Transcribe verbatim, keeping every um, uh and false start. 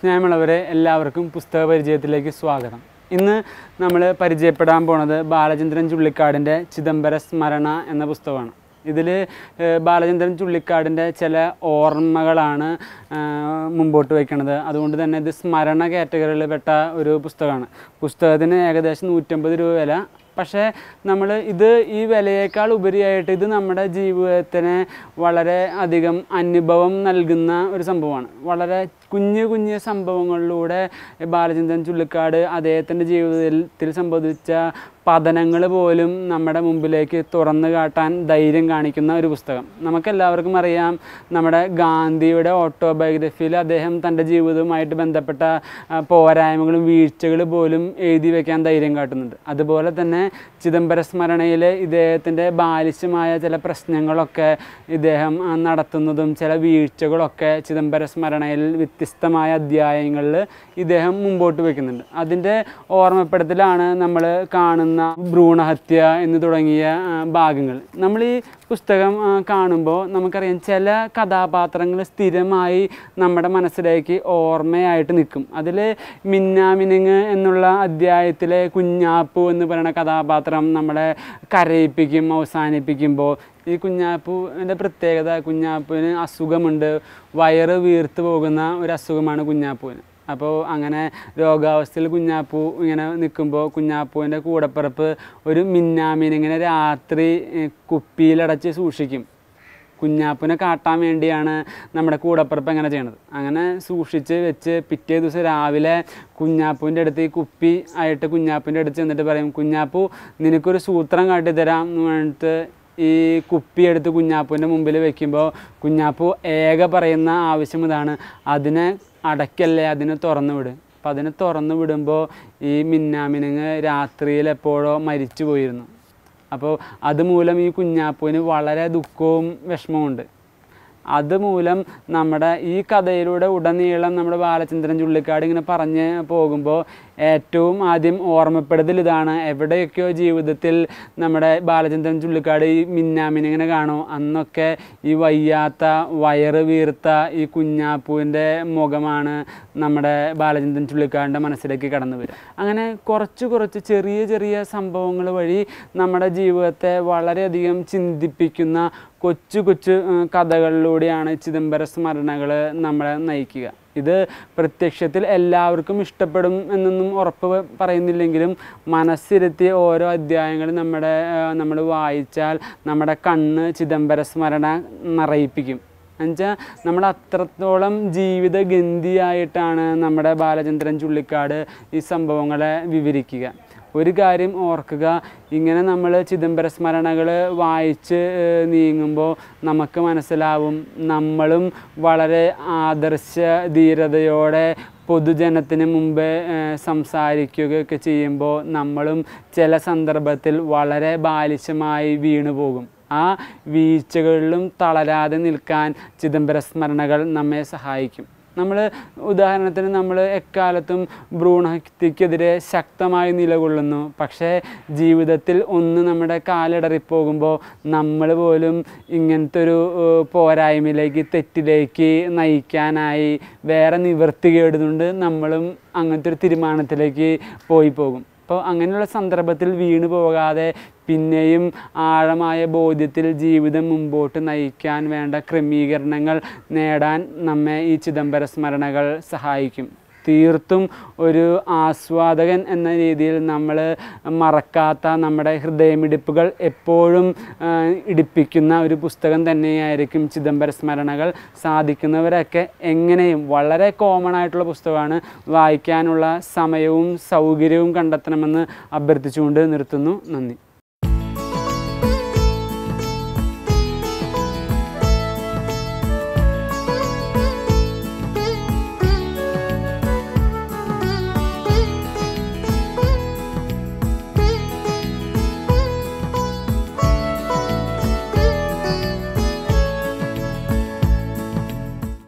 സ്നേഹമുള്ളവരെ എല്ലാവർക്കും പുസ്തക പരിചയത്തിലേക്ക് സ്വാഗതം. ഇന്ന് നമ്മൾ പരിചയപ്പെടാൻ പോണത് ബാലചന്ദ്രൻ ചുള്ളിക്കാടിൻ്റെ ചിദംബര സ്മരണ എന്ന പുസ്തകമാണ്. ഇതിൽ ബാലചന്ദ്രൻ ചുള്ളിക്കാടിൻ്റെ ചില ഓർമ്മകളാണ് മുമ്പോട്ട് വയ്ക്കുന്നത്. അതുകൊണ്ട് തന്നെ ഇത് സ്മരണ കാറ്റഗറിയിൽ പെട്ട ഒരു പുസ്തകമാണ്. പുസ്തകത്തിന് ഏകദേശം നൂറ്റമ്പത് രൂപ വില. പക്ഷേ നമ്മൾ ഇത് ഈ വിലയേക്കാൾ ഉപരിയായിട്ട് ഇത് നമ്മുടെ ജീവിതത്തിന് വളരെ അധികം അനുഭവം നൽകുന്ന ഒരു സംഭവമാണ്. വളരെ കുഞ്ഞു കുഞ്ഞു സംഭവങ്ങളിലൂടെ ബാലചന്ദ്രൻ ചുള്ളിക്കാട് അദ്ദേഹത്തിൻ്റെ ജീവിതത്തിൽ സംഭവിച്ച പതനങ്ങൾ പോലും നമ്മുടെ മുമ്പിലേക്ക് തുറന്നു കാട്ടാൻ ധൈര്യം കാണിക്കുന്ന ഒരു പുസ്തകം. നമുക്കെല്ലാവർക്കും അറിയാം, നമ്മുടെ ഗാന്ധിയുടെ ഓട്ടോബയോഗ്രഫിയിൽ അദ്ദേഹം തൻ്റെ ജീവിതവുമായിട്ട് ബന്ധപ്പെട്ട പോരായ്മകളും വീഴ്ചകൾ പോലും എഴുതി വയ്ക്കാൻ ധൈര്യം കാട്ടുന്നുണ്ട്. അതുപോലെ തന്നെ ചിദംബര സ്മരണയിൽ ഇദ്ദേഹത്തിൻ്റെ ബാലിശമായ ചില പ്രശ്നങ്ങളൊക്കെ ഇദ്ദേഹം നടത്തുന്നതും ചില വീഴ്ചകളൊക്കെ ചിദംബര സ്മരണയിൽ വ്യത്യസ്തമായ അധ്യായങ്ങളിൽ ഇദ്ദേഹം മുമ്പോട്ട് വയ്ക്കുന്നുണ്ട്. അതിൻ്റെ ഓർമ്മപ്പെടുത്തലാണ് നമ്മൾ കാണുന്ന ഭ്രൂണഹത്യ എന്ന് തുടങ്ങിയ ഭാഗങ്ങൾ. നമ്മൾ ഈ പുസ്തകം കാണുമ്പോൾ നമുക്കറിയാം, ചില കഥാപാത്രങ്ങൾ സ്ഥിരമായി നമ്മുടെ മനസ്സിലേക്ക് ഓർമ്മയായിട്ട് നിൽക്കും. അതിൽ മിന്നാമിനുങ്ങ് എന്നുള്ള അധ്യായത്തിലെ കുഞ്ഞാപ്പു എന്ന് പറയുന്ന കഥാപാത്രം നമ്മളെ കരയിപ്പിക്കും. അവസാനിപ്പിക്കുമ്പോൾ ഈ കുഞ്ഞാപ്പുവിൻ്റെ പ്രത്യേകത, കുഞ്ഞാപ്പുവിന് അസുഖമുണ്ട്, വയറ് വീർത്ത് പോകുന്ന ഒരു അസുഖമാണ് കുഞ്ഞാപ്പുവിന്. അപ്പോൾ അങ്ങനെ രോഗാവസ്ഥയിൽ കുഞ്ഞാപ്പു ഇങ്ങനെ നിൽക്കുമ്പോൾ കുഞ്ഞാപ്പുവിൻ്റെ കൂടപ്പിറപ്പ് ഒരു മിന്നാമിനിങ്ങനെ രാത്രി കുപ്പിയിലടച്ച് സൂക്ഷിക്കും. കുഞ്ഞാപ്പിനെ കാട്ടാൻ വേണ്ടിയാണ് നമ്മുടെ കൂടപ്പിറപ്പ് എങ്ങനെ ചെയ്യണത്. അങ്ങനെ സൂക്ഷിച്ച് വെച്ച് പിറ്റേ ദിവസം രാവിലെ കുഞ്ഞാപ്പുവിൻ്റെ അടുത്ത് ഈ കുപ്പി ആയിട്ട് കുഞ്ഞാപ്പിൻ്റെ അടുത്ത് ചെന്നിട്ട് പറയും, കുഞ്ഞാപ്പു നിനക്കൊരു സൂത്രം കാട്ടിത്തരാം എന്ന് പറഞ്ഞിട്ട് ഈ കുപ്പി എടുത്ത് കുഞ്ഞാപ്പുവിൻ്റെ മുമ്പിൽ വെക്കുമ്പോൾ കുഞ്ഞാപ്പു ഏക പറയുന്ന ആവശ്യം ഇതാണ്: അതിനെ അടയ്ക്കല്ലേ, അതിനെ തുറന്നു വിടും. അപ്പം അതിനെ തുറന്നു വിടുമ്പോൾ ഈ മിന്നാമിനുങ്ങ് രാത്രിയിൽ എപ്പോഴോ മരിച്ചു പോയിരുന്നു. അപ്പോൾ അതുമൂലം ഈ കുഞ്ഞാപ്പുവിന് വളരെ ദുഃഖവും വിഷമവുമുണ്ട്. അതുമൂലം നമ്മുടെ ഈ കഥയിലൂടെ ഉടനീളം നമ്മുടെ ബാലചന്ദ്രൻ ചുള്ളിക്കാട് ഇങ്ങനെ പറഞ്ഞ് പോകുമ്പോൾ ഏറ്റവും ആദ്യം ഓർമ്മപ്പെടുത്തൽ ഇതാണ്: എവിടെയൊക്കെയോ ജീവിതത്തിൽ നമ്മുടെ ബാലചന്ദ്രൻ ചുള്ളിക്കാട് ഈ മിന്നാമിനിങ്ങനെ കാണും, അന്നൊക്കെ ഈ വയ്യാത്ത വയറ് വീർത്ത ഈ കുഞ്ഞാപ്പുവിൻ്റെ മുഖമാണ് നമ്മുടെ ബാലചന്ദ്രൻ ചുള്ളിക്കാടിൻ്റെ മനസ്സിലേക്ക് കടന്നു വരിക. അങ്ങനെ കുറച്ച് കുറച്ച് ചെറിയ ചെറിയ സംഭവങ്ങൾ വഴി നമ്മുടെ ജീവിതത്തെ വളരെയധികം ചിന്തിപ്പിക്കുന്ന കൊച്ചു കൊച്ചു കഥകളിലൂടെയാണ് ചിദംബര സ്മരണകൾ നമ്മളെ നയിക്കുക. ഇത് പ്രത്യക്ഷത്തിൽ എല്ലാവർക്കും ഇഷ്ടപ്പെടും എന്നൊന്നും ഉറപ്പ് പറയുന്നില്ലെങ്കിലും മനസ്സിരുത്തിയ ഓരോ അധ്യായങ്ങളും നമ്മുടെ നമ്മൾ വായിച്ചാൽ നമ്മുടെ കണ്ണ് ചിദംബര സ്മരണ നിറയിപ്പിക്കും. എന്നുവെച്ചാൽ നമ്മൾ അത്രത്തോളം ജീവിതഗന്ധിയായിട്ടാണ് നമ്മുടെ ബാലചന്ദ്രൻ ചുള്ളിക്കാട് ഈ സംഭവങ്ങളെ വിവരിക്കുക. ഒരു കാര്യം ഓർക്കുക, ഇങ്ങനെ നമ്മൾ ചിദംബര സ്മരണകൾ വായിച്ച് നീങ്ങുമ്പോൾ നമുക്ക് മനസ്സിലാവും, നമ്മളും വളരെ ആദർശ ധീരതയോടെ പൊതുജനത്തിന് മുമ്പ് സംസാരിക്കുകയൊക്കെ ചെയ്യുമ്പോൾ നമ്മളും ചില സന്ദർഭത്തിൽ വളരെ ബാലിശമായി വീണു പോകും. ആ വീഴ്ചകളിലും തളരാതെ നിൽക്കാൻ ചിദംബര സ്മരണകൾ നമ്മെ സഹായിക്കും. നമ്മൾ ഉദാഹരണത്തിന് നമ്മൾ എക്കാലത്തും ഭ്രൂണഹത്യക്കെതിരെ ശക്തമായി നിലകൊള്ളുന്നു. പക്ഷേ ജീവിതത്തിൽ ഒന്ന് നമ്മുടെ കാലിടറിപ്പോകുമ്പോൾ നമ്മൾ പോലും ഇങ്ങനത്തെ ഒരു പോരായ്മയിലേക്ക്, തെറ്റിലേക്ക് നയിക്കാനായി വേറെ നിവൃത്തി കേടുന്നുണ്ട് നമ്മളും അങ്ങനത്തെ ഒരു തീരുമാനത്തിലേക്ക് പോയി പോകും. അപ്പോൾ അങ്ങനെയുള്ള സന്ദർഭത്തിൽ വീണു പോകാതെ പിന്നെയും ആഴമായ ബോധ്യത്തിൽ ജീവിതം മുമ്പോട്ട് നയിക്കാൻ വേണ്ട ക്രമീകരണങ്ങൾ നേടാൻ നമ്മെ ഈ ചിദംബര സ്മരണകൾ സഹായിക്കും. തീർത്തും ഒരു ആസ്വാദകൻ എന്ന രീതിയിൽ നമ്മൾ മറക്കാത്ത, നമ്മുടെ ഹൃദയമിടിപ്പുകൾ എപ്പോഴും ഇടിപ്പിക്കുന്ന ഒരു പുസ്തകം തന്നെയായിരിക്കും ചിദംബര സ്മരണകൾ. സാധിക്കുന്നവരൊക്കെ എങ്ങനെയും, വളരെ കോമൺ ആയിട്ടുള്ള പുസ്തകമാണ്, വായിക്കാനുള്ള സമയവും സൗകര്യവും കണ്ടെത്തണമെന്ന് അഭ്യർത്ഥിച്ചുകൊണ്ട് നിർത്തുന്നു. നന്ദി.